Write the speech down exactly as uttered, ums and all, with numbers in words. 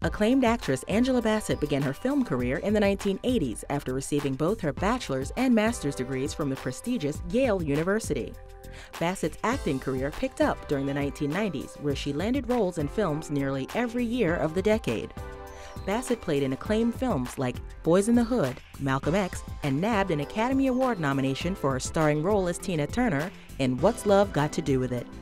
Acclaimed actress Angela Bassett began her film career in the nineteen eighties after receiving both her bachelor's and master's degrees from the prestigious Yale University. Bassett's acting career picked up during the nineteen nineties, where she landed roles in films nearly every year of the decade. Bassett played in acclaimed films like Boys in the Hood, Malcolm X, and nabbed an Academy Award nomination for her starring role as Tina Turner in What's Love Got to Do with It?